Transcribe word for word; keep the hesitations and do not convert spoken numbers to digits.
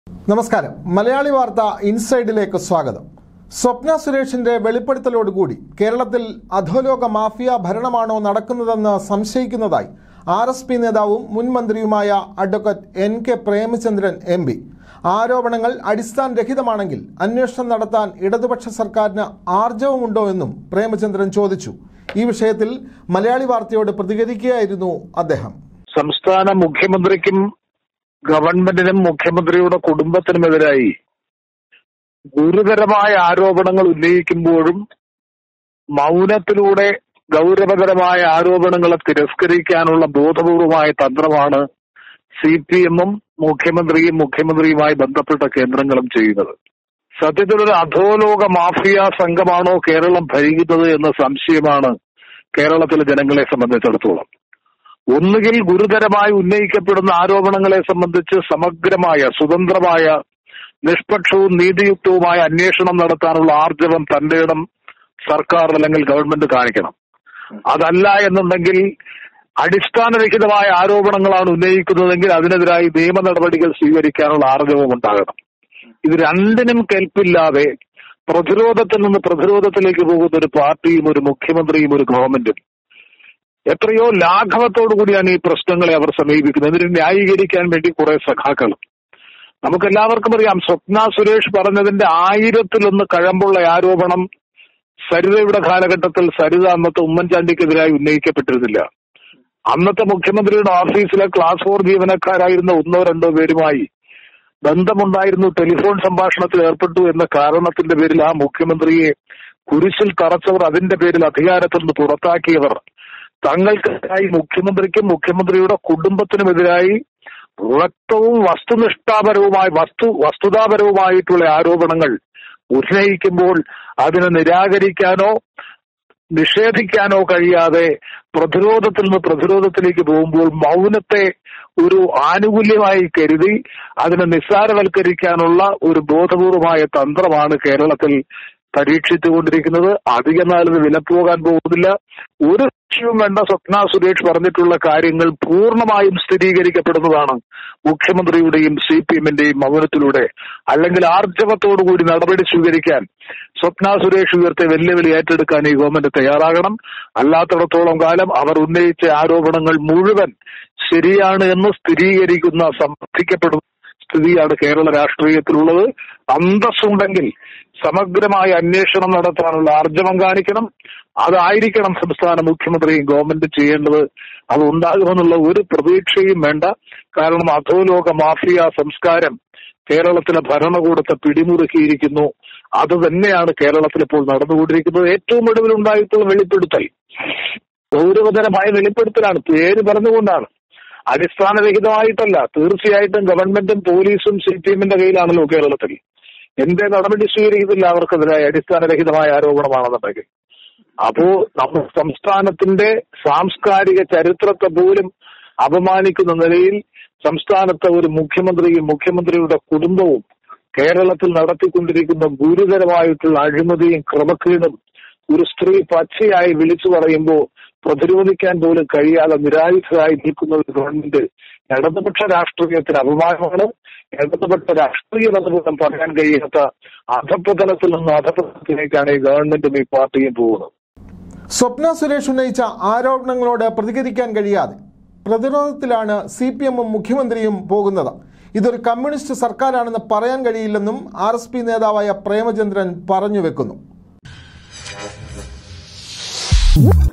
നമസ്കാരം. മലയാളി വാർത്ത ഇൻസൈഡിലേക്ക് സ്വാഗതം. സ്വപ്ന സുരേഷിന്റെ വെളിപ്പെടുത്തലോടുകൂടി കേരളത്തിൽ അധോലോക മാഫിയ ഭരണമാണോ നടക്കുന്നതെന്ന് സംശയിക്കുന്നതായി ആർ എസ് പി നേതാവും മുൻ മന്ത്രിയുമായ advocate N K Premachandran M P. ആരോപണങ്ങൾ അടിസ്ഥാനരഹിതമാണെങ്കിൽ അന്വേഷണം നടത്താൻ ഇടതുപക്ഷ സർക്കാരിന് ആർജവമുണ്ടോ എന്നും പ്രേമചന്ദ്രൻ ചോദിച്ചു. ഈ വിഷയത്തിൽ മലയാളി വാർത്തയോട് പ്രതികരിക്കുകയായിരുന്നു അദ്ദേഹം. സംസ്ഥാന മുഖ്യമന്ത്രിക്കും ഗവൺമെന്റിനും മുഖ്യമന്ത്രിയുടെ കുടുംബത്തിനുമെതിരായി ഗുരുതരമായ ആരോപണങ്ങൾ ഉന്നയിക്കുമ്പോഴും മൗനത്തിലൂടെ ഗൗരവകരമായ ആരോപണങ്ങളെ തിരസ്കരിക്കാനുള്ള ബോധപൂർവമായ തന്ത്രമാണ് സി പി എമ്മും മുഖ്യമന്ത്രിയും മുഖ്യമന്ത്രിയുമായി ബന്ധപ്പെട്ട കേന്ദ്രങ്ങളും ചെയ്യുന്നത്. സത്യത്തിലൊരു അധോലോക മാഫിയ സംഘമാണോ കേരളം ഭരിക്കുന്നത് എന്ന സംശയമാണ് കേരളത്തിലെ ജനങ്ങളെ സംബന്ധിച്ചിടത്തോളം. ഒന്നുകിൽ ഗുരുതരമായി ഉന്നയിക്കപ്പെടുന്ന ആരോപണങ്ങളെ സംബന്ധിച്ച് സമഗ്രമായ സ്വതന്ത്രമായ നിഷ്പക്ഷവും നീതിയുക്തവുമായ അന്വേഷണം നടത്താനുള്ള ആർജവം തന്റെ ഇടം സർക്കാർ അല്ലെങ്കിൽ ഗവൺമെന്റ് കാണിക്കണം. അതല്ല എന്നുണ്ടെങ്കിൽ അടിസ്ഥാനരഹിതമായ ആരോപണങ്ങളാണ് ഉന്നയിക്കുന്നതെങ്കിൽ അതിനെതിരായി നിയമ നടപടികൾ സ്വീകരിക്കാനുള്ള ആർജവം ഉണ്ടാകണം. ഇത് രണ്ടിനും കെൽപ്പില്ലാതെ പ്രതിരോധത്തിൽ നിന്ന് പ്രതിരോധത്തിലേക്ക് പോകുന്ന ഒരു പാർട്ടിയും ഒരു മുഖ്യമന്ത്രിയും ഒരു ഗവൺമെന്റും എത്രയോ ലാഘവത്തോടു കൂടിയാണ് ഈ പ്രശ്നങ്ങളെ അവർ സമീപിക്കുന്നത്. ഇതിനെ ന്യായീകരിക്കാൻ വേണ്ടി കുറെ സഖാക്കൾ. നമുക്കെല്ലാവർക്കും അറിയാം, സ്വപ്ന സുരേഷ് പറഞ്ഞതിന്റെ ആയിരത്തിലൊന്ന് കഴമ്പുള്ള ആരോപണം സരിതയുടെ കാലഘട്ടത്തിൽ സരിത അന്നത്തെ ഉമ്മൻചാണ്ടിക്കെതിരായി ഉന്നയിക്കപ്പെട്ടിരുന്നില്ല. അന്നത്തെ മുഖ്യമന്ത്രിയുടെ ഓഫീസിലെ ക്ലാസ് ഫോർ ജീവനക്കാരായിരുന്ന ഒന്നോ രണ്ടോ പേരുമായി ബന്ധമുണ്ടായിരുന്നു, ടെലിഫോൺ സംഭാഷണത്തിൽ ഏർപ്പെട്ടു എന്ന കാരണത്തിന്റെ പേരിൽ ആ മുഖ്യമന്ത്രിയെ കുരിശിൽ തറച്ചവർ, അതിന്റെ പേരിൽ അധികാരത്തിൽ നിന്ന് പുറത്താക്കിയവർ, തങ്ങൾക്കെതിരായി മുഖ്യമന്ത്രിക്കും മുഖ്യമന്ത്രിയുടെ കുടുംബത്തിനുമെതിരായി വ്യക്തവും വസ്തുനിഷ്ഠാപരവുമായ വസ്തു വസ്തുതാപരവുമായിട്ടുള്ള ആരോപണങ്ങൾ ഉന്നയിക്കുമ്പോൾ അതിനെ നിരാകരിക്കാനോ നിഷേധിക്കാനോ കഴിയാതെ പ്രതിരോധത്തിൽ നിന്ന് പ്രതിരോധത്തിലേക്ക് പോകുമ്പോൾ മൗനത്തെ ഒരു ആനുകൂല്യമായി കരുതി അതിനെ നിസ്സാരവൽക്കരിക്കാനുള്ള ഒരു ബോധപൂർവമായ തന്ത്രമാണ് കേരളത്തിൽ പരീക്ഷിച്ചുകൊണ്ടിരിക്കുന്നത്. അധിക നാളിന് വിലപ്പോകാൻ പോകുന്നില്ല. ഒരു ലക്ഷ്യവും വേണ്ട. സ്വപ്ന സുരേഷ് പറഞ്ഞിട്ടുള്ള കാര്യങ്ങൾ പൂർണ്ണമായും സ്ഥിരീകരിക്കപ്പെടുന്നതാണ് മുഖ്യമന്ത്രിയുടെയും സി പി എമ്മിന്റെയും മൗനത്തിലൂടെ. അല്ലെങ്കിൽ ആർജവത്തോടുകൂടി നടപടി സ്വീകരിക്കാൻ സ്വപ്ന സുരേഷ് ഉയർത്തിയ വെല്ലുവിളി ഏറ്റെടുക്കാൻ ഈ ഗവൺമെന്റ് തയ്യാറാകണം. അല്ലാത്തിടത്തോളം കാലം അവർ ഉന്നയിച്ച ആരോപണങ്ങൾ മുഴുവൻ ശരിയാണ് എന്ന് സ്ഥിരീകരിക്കുന്ന സമർത്ഥിക്കപ്പെടുന്ന സ്ഥിതിയാണ് കേരള രാഷ്ട്രീയത്തിലുള്ളത്. അന്തസ്സുണ്ടെങ്കിൽ സമഗ്രമായ അന്വേഷണം നടത്താനുള്ള ആർജവം കാണിക്കണം. അതായിരിക്കണം സംസ്ഥാന മുഖ്യമന്ത്രിയും ഗവൺമെന്റ് ചെയ്യേണ്ടത്. അത് ഉണ്ടാകുമെന്നുള്ള ഒരു പ്രതീക്ഷയും വേണ്ട. കാരണം അധോലോക മാഫിയ സംസ്കാരം കേരളത്തിലെ ഭരണകൂടത്തെ പിടിമുറുക്കിയിരിക്കുന്നു. അത് തന്നെയാണ് കേരളത്തിൽ ഇപ്പോൾ നടന്നുകൊണ്ടിരിക്കുന്നത്. ഏറ്റവും ഒടുവിൽ ഉണ്ടായിട്ടുള്ള വെളിപ്പെടുത്തൽ ഗൗരവതരമായ വെളിപ്പെടുത്തലാണ്. പേര് പറഞ്ഞുകൊണ്ടാണ്, അടിസ്ഥാനരഹിതമായിട്ടല്ല. തീർച്ചയായിട്ടും ഗവൺമെന്റും പോലീസും സി പി എമ്മിന്റെ കയ്യിലാണല്ലോ കേരളത്തിൽ. എന്തേ നടപടി സ്വീകരിക്കുന്നില്ല അവർക്കെതിരായ അടിസ്ഥാനരഹിതമായ ആരോപണമാണെന്നുണ്ടെങ്കിൽ? അപ്പോ നമ്മുടെ സംസ്ഥാനത്തിന്റെ സാംസ്കാരിക ചരിത്രത്തെ പോലും അപമാനിക്കുന്ന നിലയിൽ സംസ്ഥാനത്തെ ഒരു മുഖ്യമന്ത്രിയും മുഖ്യമന്ത്രിയുടെ കുടുംബവും കേരളത്തിൽ നടത്തിക്കൊണ്ടിരിക്കുന്ന ഗുരുതരമായിട്ടുള്ള അഴിമതിയും ക്രമക്കേടും ഒരു സ്ത്രീ പച്ചയായി വിളിച്ചു പറയുമ്പോൾ പ്രതിരോധിക്കാൻ പോലും കഴിയാതെ നിരായുധരായി നിൽക്കുന്ന ഒരു ഗവൺമെന്റ് ഇടതുപക്ഷ രാഷ്ട്രീയത്തിന് അപമാനമാണ്. ഇടതുപക്ഷ രാഷ്ട്രീയം എന്നുപോലും പറയാൻ കഴിയാത്ത അധപ്പതലത്തിൽ നിന്ന് അധപ്പതലത്തിലേക്കാണ് ഈ ഗവൺമെന്റും ഈ പാർട്ടിയും പോകുന്നത്. സ്വപ്ന സുരേഷ് ഉന്നയിച്ച ആരോപണങ്ങളോട് പ്രതികരിക്കാൻ കഴിയാതെ പ്രതിരോധത്തിലാണ് സി പി എമ്മും മുഖ്യമന്ത്രിയും പോകുന്നത്. ഇതൊരു കമ്മ്യൂണിസ്റ്റ് സർക്കാരാണെന്ന് പറയാൻ കഴിയില്ലെന്നും ആർ എസ് പി നേതാവായ പ്രേമചന്ദ്രൻ പറഞ്ഞു വെക്കുന്നു.